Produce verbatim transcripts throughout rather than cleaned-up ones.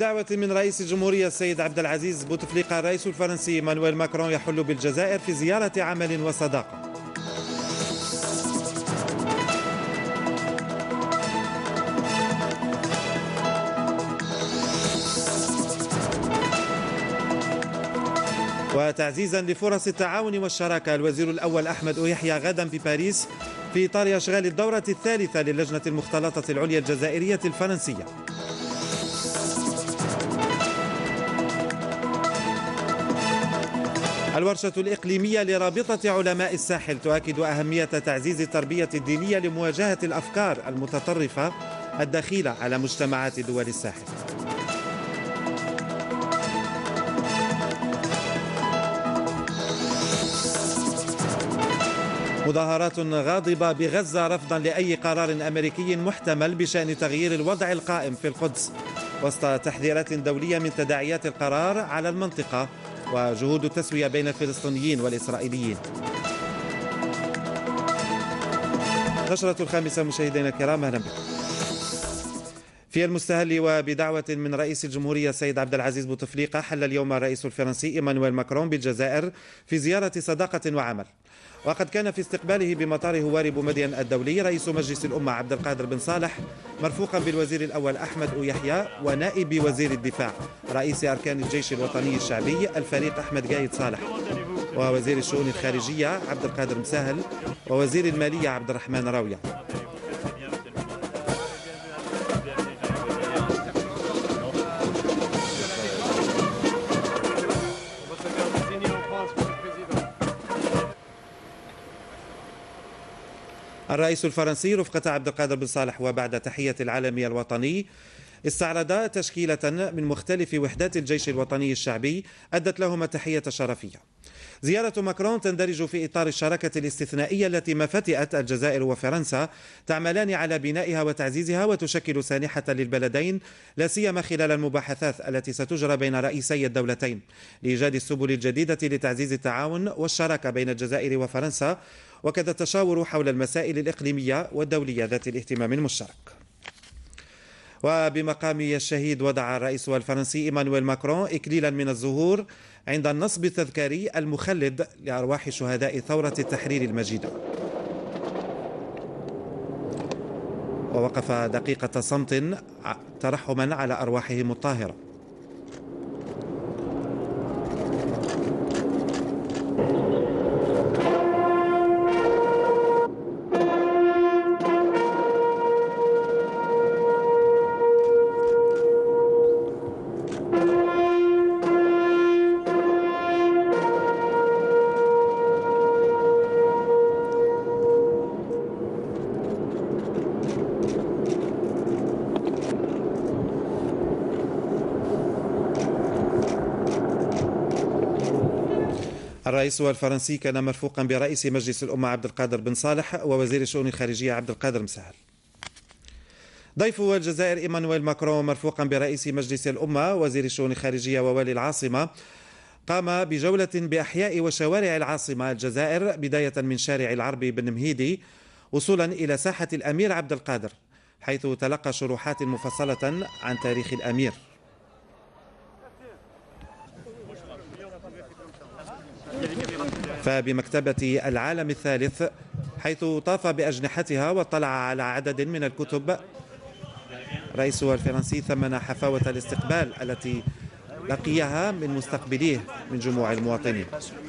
وبدعوة من رئيس الجمهورية السيد عبد العزيز بوتفليقة الرئيس الفرنسي إيمانويل ماكرون يحل بالجزائر في زيارة عمل وصداقة. وتعزيزا لفرص التعاون والشراكة، الوزير الأول أحمد يحيى غدا بباريس في إطار أشغال الدورة الثالثة للجنة المختلطة العليا الجزائرية الفرنسية. الورشة الإقليمية لرابطة علماء الساحل تؤكد أهمية تعزيز التربية الدينية لمواجهة الأفكار المتطرفة الدخيلة على مجتمعات دول الساحل. مظاهرات غاضبة بغزة رفضا لأي قرار أمريكي محتمل بشأن تغيير الوضع القائم في القدس، وسط تحذيرات دولية من تداعيات القرار على المنطقة وجهود التسوية بين الفلسطينيين والإسرائيليين. نشرة الخامسة مشاهدينا الكرام، أهلا بكم. في المستهل وبدعوة من رئيس الجمهورية السيد عبد العزيز بوتفليقة حل اليوم الرئيس الفرنسي إيمانويل ماكرون بالجزائر في زيارة صداقة وعمل، وقد كان في استقباله بمطار هواري بومدين الدولي رئيس مجلس الأمة عبد القادر بن صالح مرفوقا بالوزير الأول أحمد يحيى ونائب وزير الدفاع رئيس أركان الجيش الوطني الشعبي الفريق أحمد قايد صالح، ووزير الشؤون الخارجية عبد القادر مساهل، ووزير المالية عبد الرحمن راوية. الرئيس الفرنسي رفقة عبد القادر بن صالح وبعد تحية العالمي الوطني استعرض تشكيلة من مختلف وحدات الجيش الوطني الشعبي أدت لهم التحية الشرفية. زيارة ماكرون تندرج في إطار الشراكة الاستثنائية التي مفاتئت الجزائر وفرنسا تعملان على بنائها وتعزيزها، وتشكل سانحة للبلدين لا سيما خلال المباحثات التي ستجرى بين رئيسي الدولتين لإيجاد السبل الجديدة لتعزيز التعاون والشراكة بين الجزائر وفرنسا، وكذا التشاور حول المسائل الإقليمية والدولية ذات الاهتمام المشترك. وبمقام الشهيد وضع الرئيس الفرنسي إيمانويل ماكرون إكليلا من الزهور عند النصب التذكاري المخلد لأرواح شهداء ثورة التحرير المجيدة، ووقف دقيقة صمت ترحما على أرواحهم الطاهرة. الرئيس الفرنسي كان مرفوقا برئيس مجلس الأمة عبد القادر بن صالح ووزير الشؤون الخارجية عبد القادر مساهل. ضيف الجزائر إيمانويل ماكرون مرفوقا برئيس مجلس الأمة وزير الشؤون الخارجية ووالي العاصمة قام بجولة بأحياء وشوارع العاصمة الجزائر، بداية من شارع العربي بن مهيدي وصولا إلى ساحة الأمير عبد القادر، حيث تلقى شروحات مفصلة عن تاريخ الأمير. فبمكتبة العالم الثالث حيث طاف بأجنحتها واطلع على عدد من الكتب، رئيس الفرنسي ثمن حفاوة الاستقبال التي لقيها من مستقبليه من جموع المواطنين.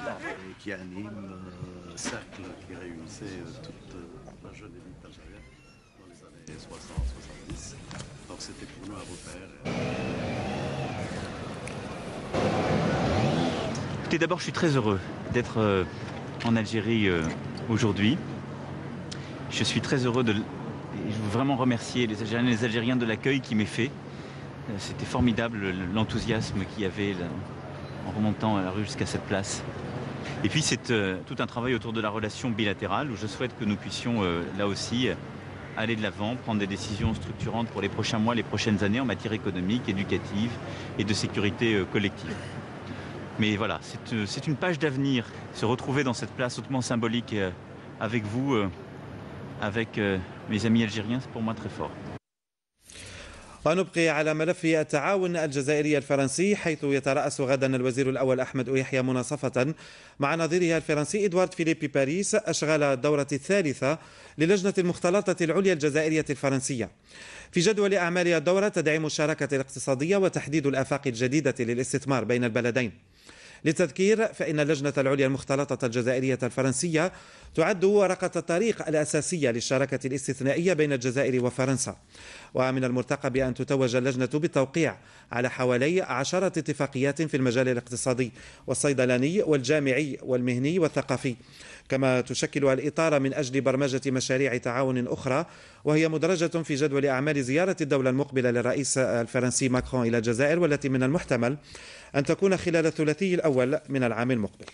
D'abord, je suis très heureux d'être en Algérie aujourd'hui. Je suis très heureux de... Je veux vraiment remercier les Algériens et les Algériens de l'accueil qui m'est fait. C'était formidable l'enthousiasme qu'il y avait là, en remontant à la rue jusqu'à cette place. Et puis c'est euh, tout un travail autour de la relation bilatérale où je souhaite que nous puissions euh, là aussi aller de l'avant, prendre des décisions structurantes pour les prochains mois, les prochaines années en matière économique, éducative et de sécurité euh, collective. Mais voilà, c'est une page d'avenir. Se retrouver dans cette place hautement symbolique avec vous, avec mes amis algériens, c'est pour moi très fort. ونبقي على ملف التعاون الجزائري الفرنسي، حيث يترأس غدا الوزير الأول أحمد أويحيى مناصفة مع نظيره الفرنسي إدوارد فيليبي باريس أشغال الدورة الثالثة للجنة المختلطة العليا الجزائرية الفرنسية. في جدول أعمال الدورة تدعيم الشراكة الاقتصادية وتحديد الآفاق الجديدة للاستثمار بين البلدين. للتذكير فإن اللجنة العليا المختلطة الجزائرية الفرنسية تعد ورقة الطريق الأساسية للشراكة الاستثنائية بين الجزائر وفرنسا، ومن المرتقب أن تتوج اللجنة بالتوقيع على حوالي عشرة اتفاقيات في المجال الاقتصادي والصيدلاني والجامعي والمهني والثقافي، كما تشكل الإطار من أجل برمجة مشاريع تعاون أخرى، وهي مدرجة في جدول أعمال زيارة الدولة المقبلة للرئيس الفرنسي ماكرون إلى الجزائر، والتي من المحتمل أن تكون خلال الثلاثي الأول من العام المقبل.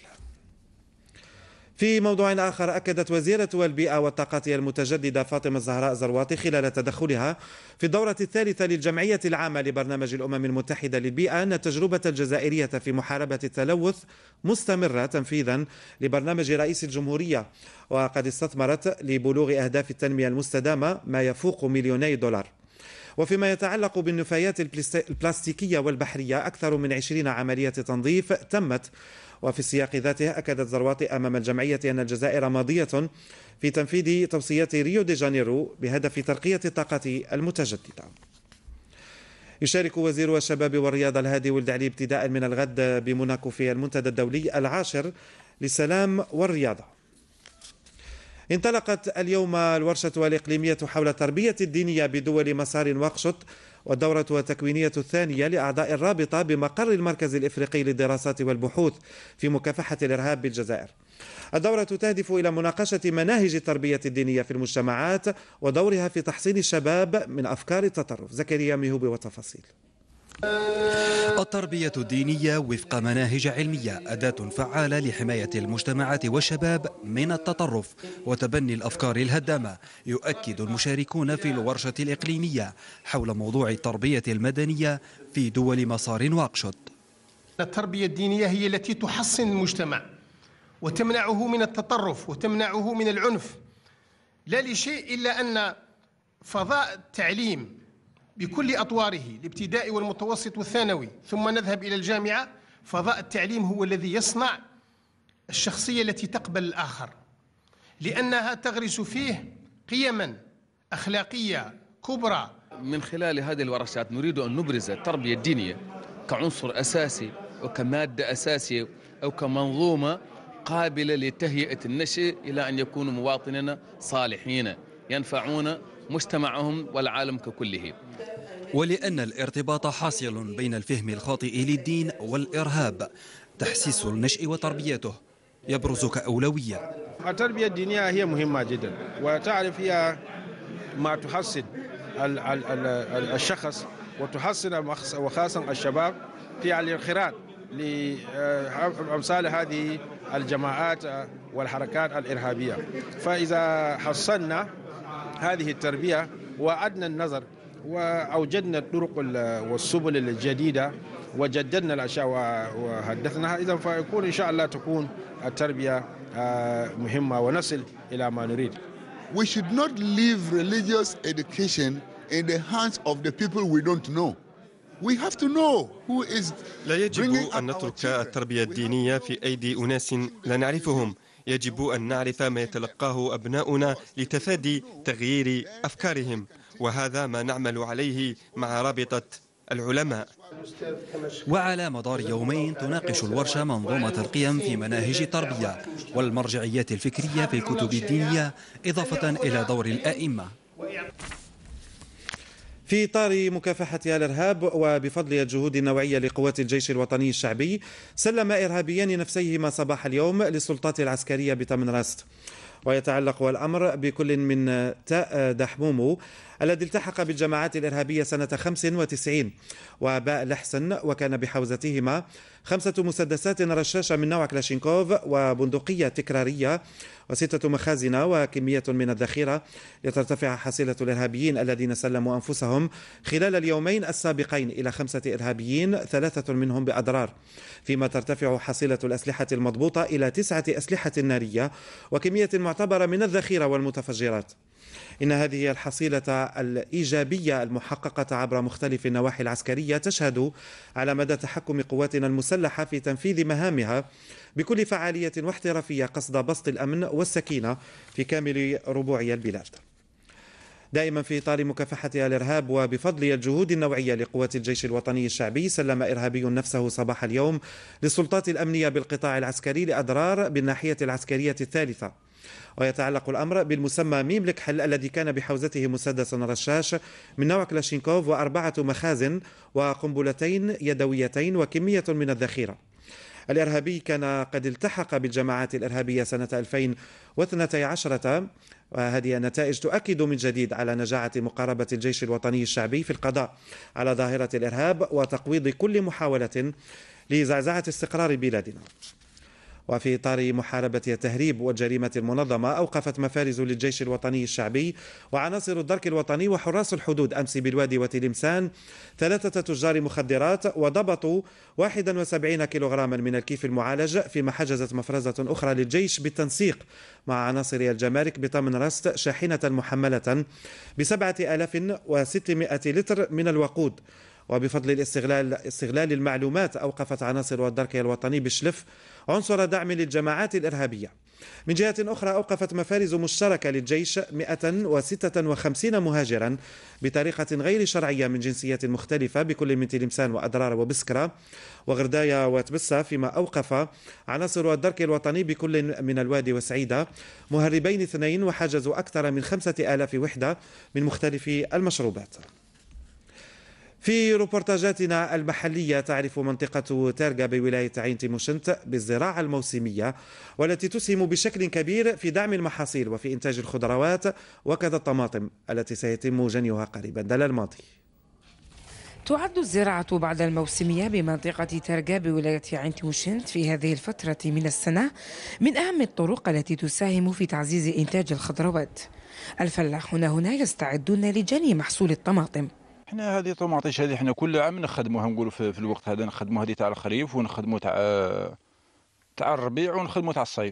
في موضوع آخر، أكدت وزيرة البيئة والطاقات المتجددة فاطمة الزهراء زرواطي خلال تدخلها في الدورة الثالثة للجمعية العامة لبرنامج الأمم المتحدة للبيئة أن التجربة الجزائرية في محاربة التلوث مستمرة تنفيذا لبرنامج رئيس الجمهورية، وقد استثمرت لبلوغ أهداف التنمية المستدامة ما يفوق مليوني دولار. وفيما يتعلق بالنفايات البلاستيكية والبحرية، أكثر من عشرين عملية تنظيف تمت. وفي السياق ذاته أكدت زرواطي أمام الجمعية أن الجزائر ماضية في تنفيذ توصيات ريو دي جانيرو بهدف ترقية الطاقة المتجددة. يشارك وزير الشباب والرياضة الهادي ولد علي ابتداء من الغد بموناكو في المنتدى الدولي العاشر للسلام والرياضة. انطلقت اليوم الورشة الإقليمية حول التربية الدينية بدول مسار واقشط، والدورة التكوينية الثانية لأعضاء الرابطة بمقر المركز الإفريقي للدراسات والبحوث في مكافحة الإرهاب بالجزائر. الدورة تهدف إلى مناقشة مناهج التربية الدينية في المجتمعات ودورها في تحصين الشباب من أفكار التطرف. زكريا ميهوبي وتفاصيل. التربية الدينية وفق مناهج علمية أداة فعالة لحماية المجتمعات والشباب من التطرف وتبني الأفكار الهدامة. يؤكد المشاركون في الورشة الإقليمية حول موضوع التربية المدنية في دول مسار واقشط. التربية الدينية هي التي تحصن المجتمع وتمنعه من التطرف وتمنعه من العنف، لا لشيء إلا أن فضاء التعليم بكل أطواره، الابتدائي والمتوسط والثانوي ثم نذهب إلى الجامعة، فضاء التعليم هو الذي يصنع الشخصية التي تقبل الآخر، لأنها تغرس فيه قيما أخلاقية كبرى. من خلال هذه الورشات نريد أن نبرز التربية الدينية كعنصر أساسي وكمادة أساسية أو كمنظومة قابلة لتهيئة النشء إلى أن يكونوا مواطنين صالحين ينفعون مجتمعهم والعالم ككله. ولأن الارتباط حاصل بين الفهم الخاطئ للدين والإرهاب، تحسيس النشء وتربيته يبرز كأولوية. التربية الدينية هي مهمة جدا، وتعرف هي ما تحسن الشخص وتحسن وخاصة الشباب في الانخراط لأمثال هذه الجماعات والحركات الإرهابية. فإذا حصلنا هذه التربية وأدنى النظر وأوجدنا الطرق والسبل الجديدة وجددنا الأشياء وحدثناها، إذا فيكون إن شاء الله تكون التربية مهمة ونصل إلى ما نريد. We should not leave religious education in the hands of the people we don't know. We have to know who is. لا يجب أن نترك التربية الدينية في أيدي أناس لا نعرفهم. يجب أن نعرف ما يتلقاه أبناؤنا لتفادي تغيير أفكارهم، وهذا ما نعمل عليه مع رابطة العلماء. وعلى مدار يومين تناقش الورشة منظومة القيم في مناهج التربية والمرجعيات الفكرية في الكتب الدينية، إضافة إلى دور الآئمة. في إطار مكافحة الإرهاب وبفضل الجهود النوعية لقوات الجيش الوطني الشعبي، سلم إرهابيان نفسيهما صباح اليوم للسلطات العسكرية بتمنراست. ويتعلق الأمر بكل من تاء دحمومو الذي التحق بالجماعات الإرهابية سنة خمسة وتسعين وباء لحسن، وكان بحوزتهما خمسة مسدسات رشاشة من نوع كلاشينكوف وبندقية تكرارية وستة مخازن وكمية من الذخيرة، لترتفع حصيلة الإرهابيين الذين سلموا أنفسهم خلال اليومين السابقين إلى خمسة إرهابيين، ثلاثة منهم بأضرار، فيما ترتفع حصيلة الأسلحة المضبوطة إلى تسعة أسلحة نارية وكمية معتبرة من الذخيرة والمتفجرات. إن هذه الحصيلة الإيجابية المحققة عبر مختلف النواحي العسكرية تشهد على مدى تحكم قواتنا المسلحة في تنفيذ مهامها بكل فعالية واحترافية قصد بسط الأمن والسكينة في كامل ربوع البلاد. دائما في إطار مكافحة الإرهاب وبفضل الجهود النوعية لقوات الجيش الوطني الشعبي، سلم إرهابي نفسه صباح اليوم للسلطات الأمنية بالقطاع العسكري لأضرار بالناحية العسكرية الثالثة. ويتعلق الأمر بالمسمى ميم الكحل الذي كان بحوزته مسدس رشاش من نوع كلاشينكوف وأربعة مخازن وقنبلتين يدويتين وكمية من الذخيرة. الإرهابي كان قد التحق بالجماعات الإرهابية سنة ألفين واثنتي عشرة، وهذه النتائج تؤكد من جديد على نجاعة مقاربة الجيش الوطني الشعبي في القضاء على ظاهرة الإرهاب وتقويض كل محاولة لزعزعة استقرار بلادنا. وفي إطار محاربة التهريب والجريمة المنظمة، أوقفت مفارز للجيش الوطني الشعبي وعناصر الدرك الوطني وحراس الحدود أمس بالوادي وتلمسان ثلاثة تجار مخدرات، وضبطوا واحد وسبعين كيلوغراما من الكيف المعالج، فيما حجزت مفرزة أخرى للجيش بالتنسيق مع عناصر الجمارك بطمن رست شاحنة محملة بسبعة آلاف وستمائة لتر من الوقود. وبفضل الاستغلال استغلال المعلومات، أوقفت عناصر الدرك الوطني بشلف عنصر دعم للجماعات الإرهابية. من جهة أخرى، أوقفت مفارز مشتركة للجيش مئة وستة وخمسين مهاجرا بطريقة غير شرعية من جنسيات مختلفة بكل من تلمسان وأدرار وبسكرة وغردايا وتبسة، فيما أوقف عناصر الدرك الوطني بكل من الوادي وسعيدة مهربين اثنين، وحجزوا أكثر من خمسة آلاف وحدة من مختلف المشروبات. في روبورتاجاتنا المحلية، تعرف منطقة تارغا بولاية عين تيموشنت بالزراعة الموسمية، والتي تسهم بشكل كبير في دعم المحاصيل وفي إنتاج الخضروات وكذا الطماطم التي سيتم جنيها قريبا. دلال ماضي. تعد الزراعة بعد الموسمية بمنطقة تارغا بولاية عين تيموشنت في هذه الفترة من السنة من أهم الطرق التي تساهم في تعزيز إنتاج الخضروات. الفلاحون هنا يستعدون لجني محصول الطماطم. احنا هذه طوماطيش هذه احنا كل عام نخدموها، نقولوا في, في الوقت هذا نخدموا هذه تاع الخريف ونخدموا تاع تاع الربيع ونخدموا تاع الصيف.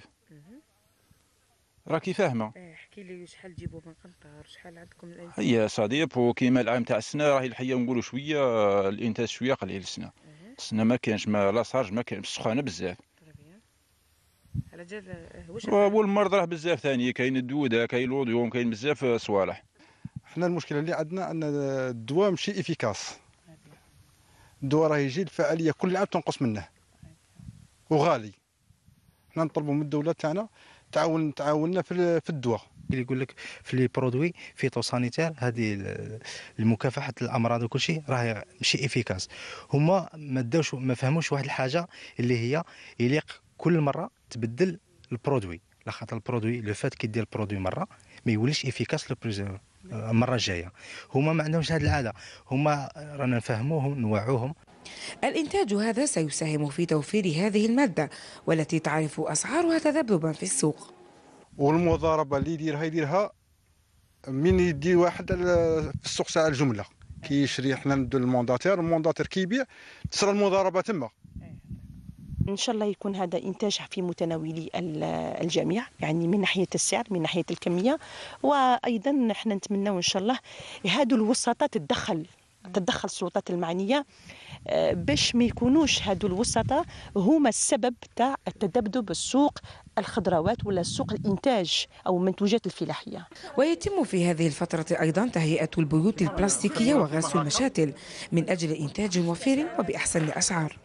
راكي فاهمه. احكي لي شحال تجيبوا من قنطار، شحال عندكم الانتاج؟ هي صديق، وكيما العام تاع السنه راهي الحقيقه نقولوا شويه الانتاج شويه قليل السنه. السنه ما كانش، ما لا صارج ما كان، سخانه بزاف. على جال واش والمرض راه بزاف ثاني، كاين الدوده، كاين الوضيوم، كاين بزاف صوالح. احنا المشكله اللي عندنا ان الدواء ماشي افيكاس. الدواء راه يجي الفعاليه كل عام تنقص منه وغالي. احنا نطلبوا من الدوله تاعنا تعاون تعاوننا في في الدواء. اللي يقول لك في لي برودوي فيتوسانيتير هذه لمكافحه الامراض وكل شيء راه ماشي افيكاس. هما ما داوش ما فهموش واحد الحاجه اللي هي يليق كل مره تبدل البرودوي، لاخاطر البرودوي لو فات كي دير البرودوي مره ما يوليش افيكاس لو بليزيور المره الجايه. هما ما عندهمش هذه العاده، هما رانا نفهموهم نوعوهم. الإنتاج هذا سيساهم في توفير هذه المادة والتي تعرف أسعارها تذبذبا في السوق. والمضاربه اللي يديرها يديرها من يدي واحد في السوق تاع الجمله كي يشري. حنا ندو المونداتير، المونداتير كي يبيع تصرى المضاربه تما. إن شاء الله يكون هذا إنتاج في متناول الجميع، يعني من ناحية السعر من ناحية الكمية، وأيضا نحن نتمنى إن شاء الله هادو الوساطات تدخل تدخل السلطات المعنية باش ما يكونوش هادو الوسطاء هما السبب تاع التذبذب السوق الخضروات ولا سوق الإنتاج أو منتوجات الفلاحية. ويتم في هذه الفترة أيضا تهيئة البيوت البلاستيكية وغسل المشاتل من أجل إنتاج وفير وبأحسن أسعار.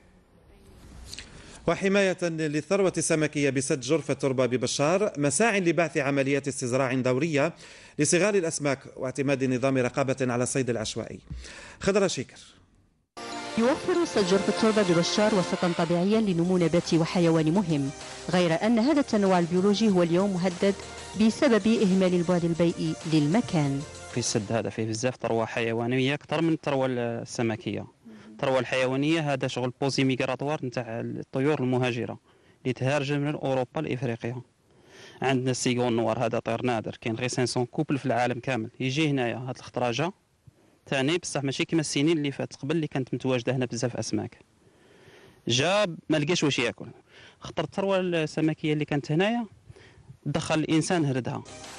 وحماية للثروة السمكية بسد جرف التربة ببشار، مساع لبعث عمليات استزراع دورية لصغار الأسماك واعتماد نظام رقابة على الصيد العشوائي. خضرة شيكر. يوفر سد جرف التربة ببشار وسطا طبيعيا لنمو نباتي وحيواني مهم، غير أن هذا التنوع البيولوجي هو اليوم مهدد بسبب إهمال البعد البيئي للمكان. في السد هذا فيه بزاف ثروة حيوانية أكثر من الثروة السمكية. الثروة الحيوانية هذا شغل بوزي ميغراتوار نتاع الطيور المهاجرة اللي تهاجر من أوروبا لإفريقيا. عندنا السيغون نوار، هذا طير نادر، كاين غير خمسمية كوبل في العالم كامل يجي هنايا. هاد الخطراجة ثاني بصح ماشي كما السنين اللي فاتت قبل اللي كانت متواجدة هنا بزاف أسماك. جا ما لقاش واش ياكل، خطر الثروة السمكية اللي كانت هنايا دخل الإنسان هردها.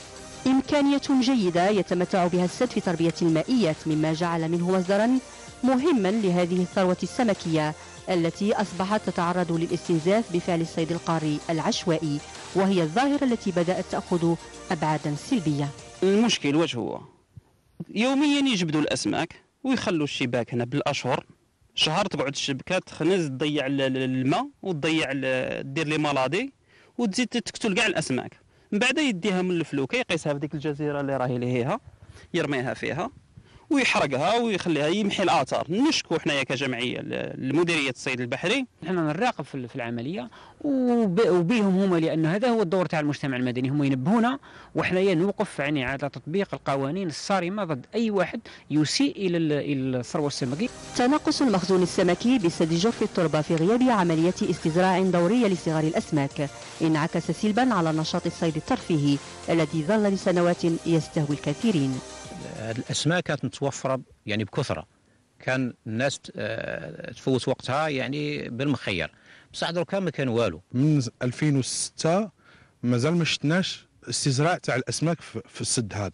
إمكانية جيدة يتمتع بها السد في تربية المائيات، مما جعل منه مصدرا مهما لهذه الثروة السمكية التي أصبحت تتعرض للاستنزاف بفعل الصيد القاري العشوائي، وهي الظاهرة التي بدأت تأخذ أبعادا سلبية. المشكل واش هو؟ يوميا يجبدوا الأسماك ويخلوا الشباك هنا بالأشهر، شهر تقعد الشبكة تخنز، تضيع الماء وتضيع دير لي مالادي وتزيد تقتل كاع الأسماك. من بعد يديها من الفلوكه يقيسها في ديك الجزيره اللي راهي لهيها، يرميها فيها ويحرقها ويخليها يمحي الاثار. نشكو حنايا كجمعيه لمديريه الصيد البحري، نحن نراقب في العمليه وبيهم هما، لان هذا هو الدور تاع المجتمع المدني، هم ينبهونا وحنايا نوقف يعني على تطبيق القوانين الصارمه ضد اي واحد يسيء الى الثروه السمكيه. تناقص المخزون السمكي بسد جرف التربه في غياب عمليه استزراع دوريه لصغار الاسماك انعكس سلبا على نشاط الصيد الترفيهي الذي ظل لسنوات يستهوي الكثيرين. الاسماك كانت متوفره يعني بكثره، كان الناس تفوت وقتها يعني بالمخير، بصح دركا ما كان والو. من ألفين وستة مازال ما شفناش استزراع تاع الاسماك في السد هذا.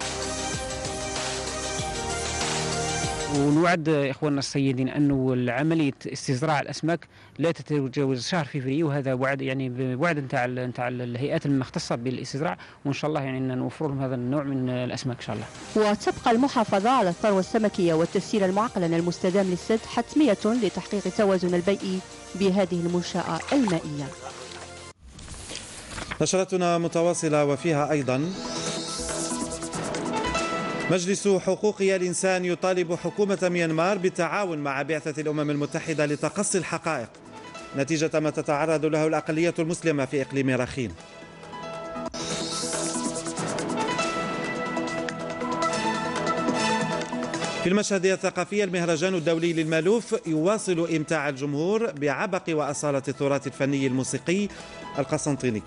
ونوعد اخواننا الصيادين انه عمليه استزراع الاسماك لا تتجاوز شهر فبراير، وهذا وعد يعني وعد نتاع نتاع الهيئات المختصه بالاستزراع، وان شاء الله يعني نوفر لهم هذا النوع من الاسماك ان شاء الله. وتبقى المحافظه على الثروه السمكيه والتسيير المعقلن المستدام للسد حتميه لتحقيق التوازن البيئي بهذه المنشاه المائيه. نشرتنا متواصله وفيها ايضا: مجلس حقوق الإنسان يطالب حكومة ميانمار بالتعاون مع بعثة الأمم المتحدة لتقصي الحقائق نتيجة ما تتعرض له الأقلية المسلمة في إقليم راخين. في المشهد الثقافي، المهرجان الدولي للمالوف يواصل إمتاع الجمهور بعبق وأصالة التراث الفني الموسيقي القسنطيني.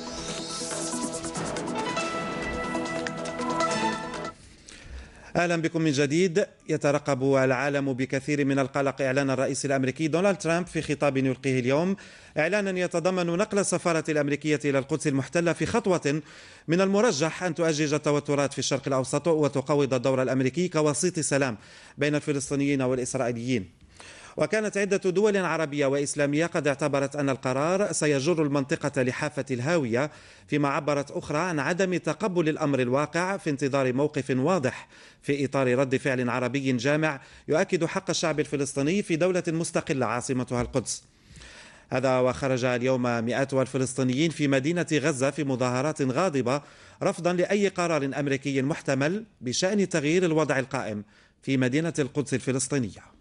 أهلا بكم من جديد. يترقب العالم بكثير من القلق إعلان الرئيس الأمريكي دونالد ترامب في خطاب يلقيه اليوم، إعلانا يتضمن نقل السفارة الأمريكية إلى القدس المحتلة في خطوة من المرجح أن تؤجج التوترات في الشرق الأوسط وتقوض الدور الأمريكي كوسيط سلام بين الفلسطينيين والإسرائيليين. وكانت عدة دول عربية وإسلامية قد اعتبرت أن القرار سيجر المنطقة لحافة الهاوية، فيما عبرت أخرى عن عدم تقبل الأمر الواقع في انتظار موقف واضح في إطار رد فعل عربي جامع يؤكد حق الشعب الفلسطيني في دولة مستقلة عاصمتها القدس. هذا وخرج اليوم مئات الفلسطينيين في مدينة غزة في مظاهرات غاضبة رفضا لأي قرار أمريكي محتمل بشأن تغيير الوضع القائم في مدينة القدس الفلسطينية.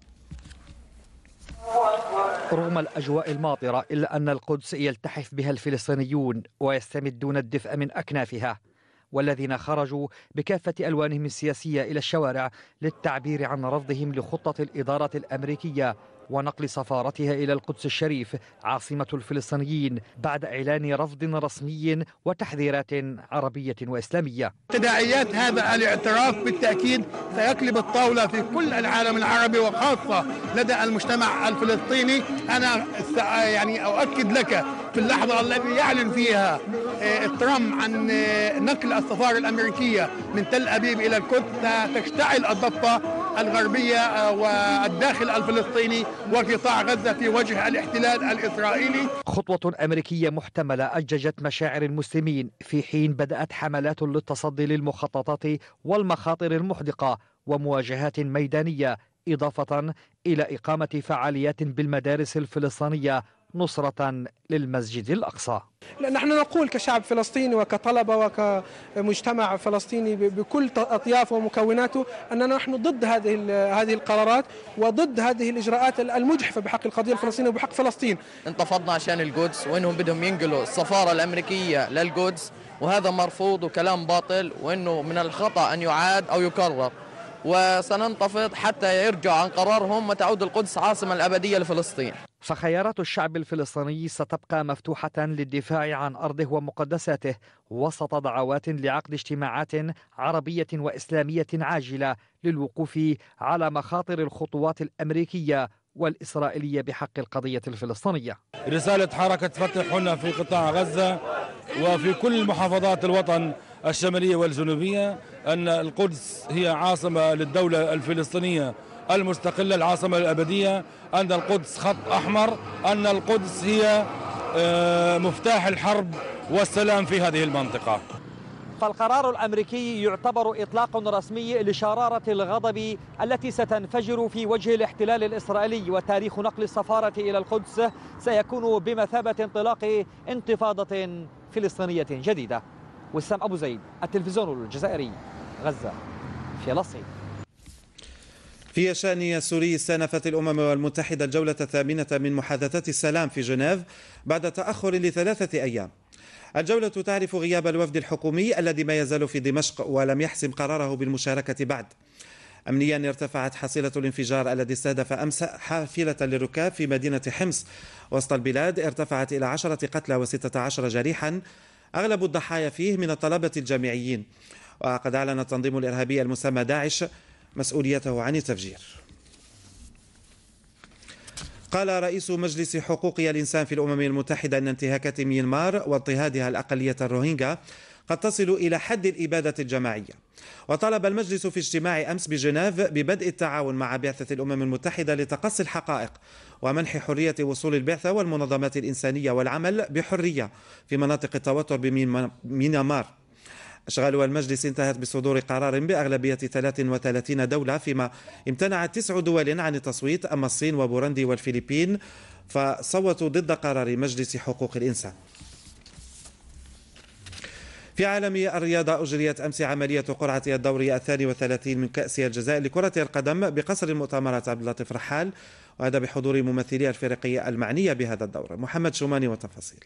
رغم الأجواء الماطرة إلا أن القدس يلتحف بها الفلسطينيون ويستمدون الدفء من أكنافها، والذين خرجوا بكافة ألوانهم السياسية إلى الشوارع للتعبير عن رفضهم لخطة الإدارة الأمريكية ونقل سفارتها إلى القدس الشريف عاصمة الفلسطينيين بعد إعلان رفض رسمي وتحذيرات عربية وإسلامية. تداعيات هذا الاعتراف بالتأكيد سيقلب الطاولة في كل العالم العربي وخاصة لدى المجتمع الفلسطيني. أنا يعني أؤكد لك في اللحظة التي يعلن فيها ترامب عن نقل السفارة الأمريكية من تل أبيب إلى القدس تشتعل الضفة الغربية والداخل الفلسطيني وقطاع غزة في وجه الاحتلال الإسرائيلي. خطوة أمريكية محتملة أججت مشاعر المسلمين في حين بدأت حملات للتصدي للمخططات والمخاطر المحدقة ومواجهات ميدانية، إضافة إلى إقامة فعاليات بالمدارس الفلسطينية نصرة للمسجد الأقصى. نحن نقول كشعب فلسطيني وكطلبة وكمجتمع فلسطيني بكل أطيافه ومكوناته أننا نحن ضد هذه هذه القرارات وضد هذه الإجراءات المجحفة بحق القضية الفلسطينية وبحق فلسطين. انتفضنا عشان القدس وإنهم بدهم ينقلوا السفارة الأمريكية للقدس، وهذا مرفوض وكلام باطل، وإنه من الخطأ أن يعاد أو يكرر، وسننتفض حتى يرجعوا عن قرارهم وتعود القدس عاصمة الأبدية لفلسطين. فخيارات الشعب الفلسطيني ستبقى مفتوحة للدفاع عن أرضه ومقدساته وسط دعوات لعقد اجتماعات عربية وإسلامية عاجلة للوقوف على مخاطر الخطوات الأمريكية والإسرائيلية بحق القضية الفلسطينية. رسالة حركة فتح هنا في قطاع غزة وفي كل محافظات الوطن الشمالية والجنوبية، أن القدس هي عاصمة للدولة الفلسطينية المستقلة، العاصمة الأبدية، أن القدس خط أحمر، أن القدس هي مفتاح الحرب والسلام في هذه المنطقة. فالقرار الأمريكي يعتبر إطلاق رسمي لشرارة الغضب التي ستنفجر في وجه الاحتلال الإسرائيلي، وتاريخ نقل السفارة إلى القدس سيكون بمثابة انطلاق انتفاضة فلسطينية جديدة. وسام أبو زيد، التلفزيون الجزائري، غزة، فلسطين. في شأن سوري، استأنفت الأمم المتحدة الجولة الثامنة من محادثات السلام في جنيف بعد تأخر لثلاثة أيام. الجولة تعرف غياب الوفد الحكومي الذي ما يزال في دمشق ولم يحسم قراره بالمشاركة بعد. أمنيا ارتفعت حصيلة الانفجار الذي استهدف أمس حافلة للركاب في مدينة حمص وسط البلاد، ارتفعت إلى عشرة قتلى وستة عشر جريحا، أغلب الضحايا فيه من الطلبة الجامعيين. وقد أعلن التنظيم الإرهابي المسمى داعش مسؤوليته عن التفجير. قال رئيس مجلس حقوق الإنسان في الأمم المتحدة أن انتهاكات ميانمار واضطهادها الأقلية الروهينجا قد تصل إلى حد الإبادة الجماعية. وطلب المجلس في اجتماع أمس بجنيف ببدء التعاون مع بعثة الأمم المتحدة لتقصي الحقائق ومنح حرية وصول البعثة والمنظمات الإنسانية والعمل بحرية في مناطق التوتر بميانمار. أشغال المجلس انتهت بصدور قرار بأغلبية ثلاث وثلاثين دولة، فيما امتنعت تسع دول عن التصويت، أما الصين وبوروندي والفلبين فصوتوا ضد قرار مجلس حقوق الإنسان. في عالم الرياضة، أجريت أمس عملية قرعة الدور الثاني والثلاثين من كأس الجزائر لكرة القدم بقصر المؤتمرات عبد اللطيف رحال، وهذا بحضور ممثلي الفرق المعنية بهذا الدور. محمد شوماني وتفاصيل.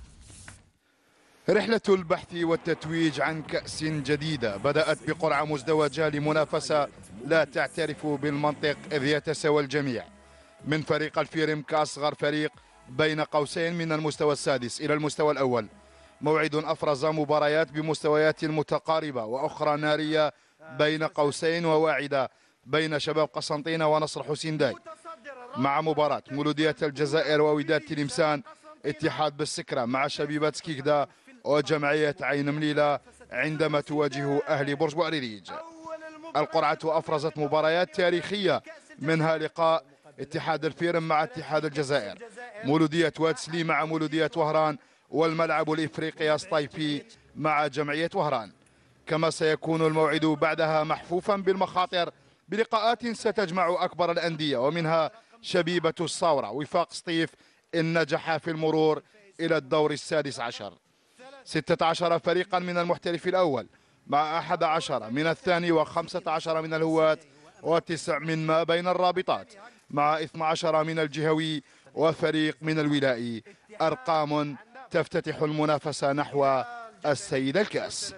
رحلة البحث والتتويج عن كأس جديدة بدأت بقرعة مزدوجة لمنافسة لا تعترف بالمنطق إذ يتساوى الجميع، من فريق الفيرم كأصغر فريق بين قوسين من المستوى السادس إلى المستوى الأول. موعد أفرز مباريات بمستويات متقاربة وأخرى نارية بين قوسين وواعدة بين شباب قسنطينة ونصر حسين داي، مع مباراة مولودية الجزائر ووداد تلمسان، اتحاد بالسكرة مع شبيبة سكيكدا وجمعية عين مليلة عندما تواجه أهلي برج بوعريريج. القرعة أفرزت مباريات تاريخية، منها لقاء اتحاد الفيرم مع اتحاد الجزائر، مولودية وادسلي مع مولودية وهران، والملعب الإفريقي الصيفي مع جمعية وهران. كما سيكون الموعد بعدها محفوفا بالمخاطر بلقاءات ستجمع أكبر الأندية، ومنها شبيبة الصاورة وفاق سطيف إن نجح في المرور إلى الدور السادس عشر. ستة عشر فريقا من المحترف الأول مع أحد عشر من الثاني وخمسة عشر من الهواة وتسع من ما بين الرابطات مع اثني عشر من الجهوي وفريق من الولائي. أرقام تفتتح المنافسة نحو السيد الكاس.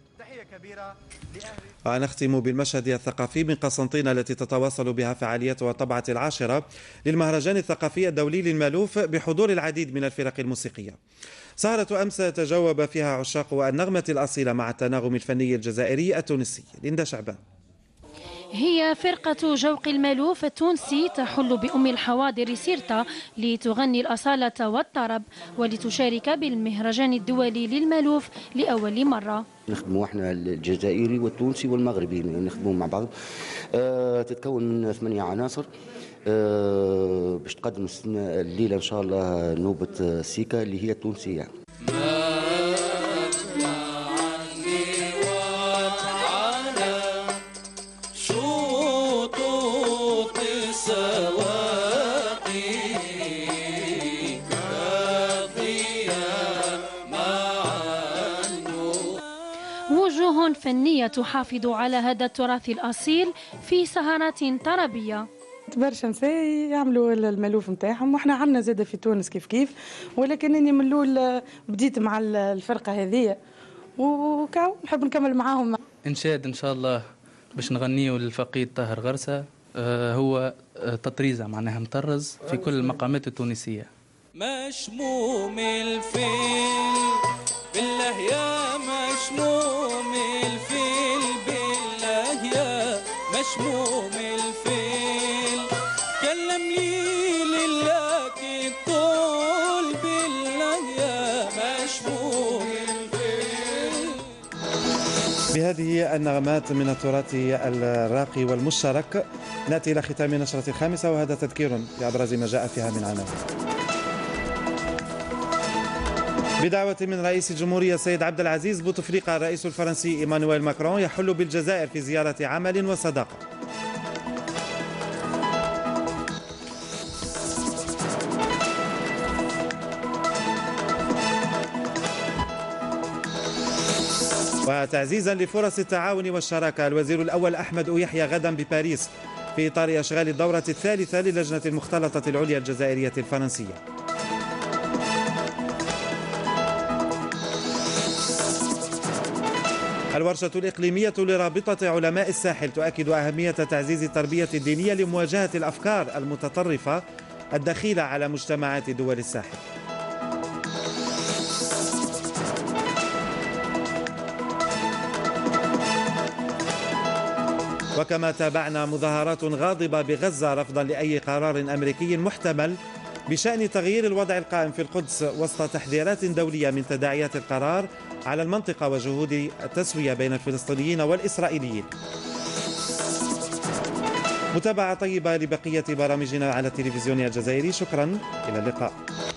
ونختم بالمشهد الثقافي من قسنطينة التي تتواصل بها فعالياتها الطبعة العاشرة للمهرجان الثقافي الدولي للمالوف بحضور العديد من الفرق الموسيقية. سهرة أمس تجاوب فيها عشاق النغمة الأصيلة مع التناغم الفني الجزائري التونسي. ليندا شعبان. هي فرقة جوق المالوف التونسي تحل بأم الحواضر سيرتا لتغني الأصالة والطرب ولتشارك بالمهرجان الدولي للمالوف لأول مرة. نخدموا احنا الجزائري والتونسي والمغربي نخدموا مع بعض. أه تتكون من ثمانية عناصر أه باش تقدم الليلة إن شاء الله نوبة سيكا اللي هي التونسية. وجوه فنية تحافظ على هذا التراث الأصيل في سهرات طربية. برشا نساء يعملوا المالوف نتاعهم، واحنا عملنا زاده في تونس كيف كيف، ولكن اني من الاول بديت مع الفرقه هذه وكاو نحب نكمل معاهم. انشاد ان شاء الله باش نغنيه للفقيد طاهر غرسه، آه هو تطريزه معناها مطرز في كل المقامات التونسيه. مشموم الفيل بالله يا مشموم الفيل بالله يا مشموم الفيل كلم لي لله تقول بالله يا مشموم الفيل. بهذه النغمات من التراث الراقي والمشترك نأتي إلى ختام نشرة الخامسة، وهذا تذكير بأبرز ما جاء فيها من عناوين. بدعوة من رئيس الجمهورية السيد عبد العزيز بوتفليقة، الرئيس الفرنسي إيمانويل ماكرون يحل بالجزائر في زيارة عمل وصداقة. وتعزيزا لفرص التعاون والشراكة، الوزير الأول أحمد يحيى غدا بباريس في إطار أشغال الدورة الثالثة للجنة المختلطة العليا الجزائرية الفرنسية. الورشة الإقليمية لرابطة علماء الساحل تؤكد أهمية تعزيز التربية الدينية لمواجهة الأفكار المتطرفة الدخيلة على مجتمعات دول الساحل. وكما تابعنا مظاهرات غاضبة بغزة رفضا لأي قرار أمريكي محتمل بشأن تغيير الوضع القائم في القدس وسط تحذيرات دولية من تداعيات القرار على المنطقة وجهود التسوية بين الفلسطينيين والإسرائيليين. متابعة طيبة لبقية برامجنا على التلفزيون الجزائري، شكرا، إلى اللقاء.